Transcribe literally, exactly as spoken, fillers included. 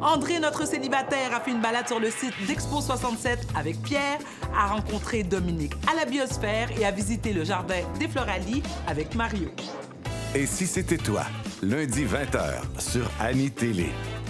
André, notre célibataire, a fait une balade sur le site d'Expo soixante-sept avec Pierre, a rencontré Dominique à la biosphère et a visité le jardin des Floralies avec Mario. Et si c'était toi, lundi vingt heures sur Annie Télé.